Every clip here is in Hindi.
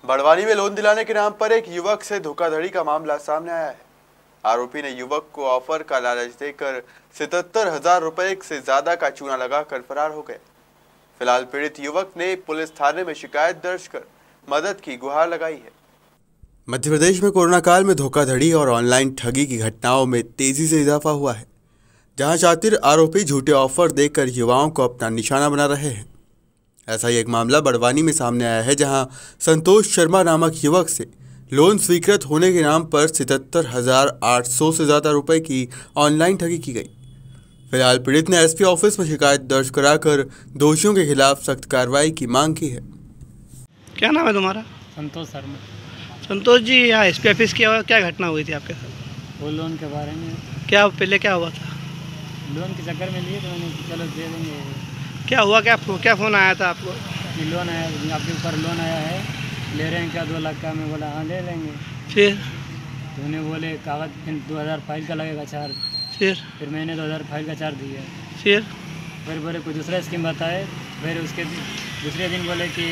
बड़वानी में लोन दिलाने के नाम पर एक युवक से धोखाधड़ी का मामला सामने आया है। आरोपी ने युवक को ऑफर का लालच देकर 77,000 रुपए से ज्यादा का चूना लगाकर फरार हो गए। फिलहाल पीड़ित युवक ने पुलिस थाने में शिकायत दर्ज कर मदद की गुहार लगाई है। मध्य प्रदेश में कोरोना काल में धोखाधड़ी और ऑनलाइन ठगी की घटनाओं में तेजी से इजाफा हुआ है, जहां शातिर आरोपी झूठे ऑफर देकर युवाओं को अपना निशाना बना रहे हैं। ऐसा ही एक मामला बड़वानी में सामने आया है, जहां संतोष शर्मा नामक युवक से लोन स्वीकृत होने के नाम पर 77,800 से ज़्यादा रुपए की ऑनलाइन ठगी की गई। फिलहाल पीड़ित ने एसपी ऑफिस में शिकायत दर्ज कराकर दोषियों के खिलाफ सख्त कार्रवाई की मांग की है। क्या नाम है तुम्हारा? संतोष शर्मा। संतोष जी, यहाँ एसपी ऑफिस क्या घटना हुई थी आपके साथ? वो लोन के बारे में पहले क्या हुआ था? लोन के चक्कर में लिए तो मैंने चलो दे देंगे। क्या हुआ? क्या फ़ोन आया था आपको? कि लोन आया, आपके ऊपर लोन आया है, ले रहे हैं क्या 2 लाख का? मैं बोला हाँ ले लेंगे। तो उन्हें बोले कागज़ 2000 फाइल का लगेगा चार्ज। फिर मैंने 2000 फाइल का चार्ज दिया। फिर बोले कोई दूसरा स्कीम बताए। फिर उसके दूसरे दिन बोले कि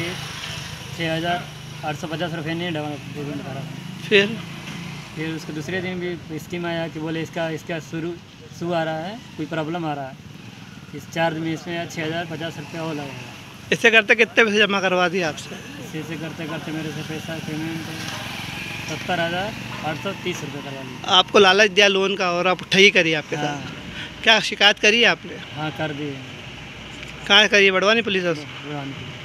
6,850 रुपये नहीं पेमेंट करा। फिर उसके दूसरे दिन भी स्कीम आया कि बोले इसका शुरू आ रहा है, कोई प्रॉब्लम आ रहा है, इस चार्ज में इसमें 6,050 रुपये और लगेगा। इससे करते कितने पैसे जमा करवा दिए आपसे? इसे करते करते मेरे से पैसा पेमेंट 70,830 रुपये करवा लिया। आपको लालच दिया लोन का और आप ठगी करी आपके साथ? क्या शिकायत करी है आपने? हाँ कर दी। कहाँ करी? बड़वानी पुलिस? बड़वानी।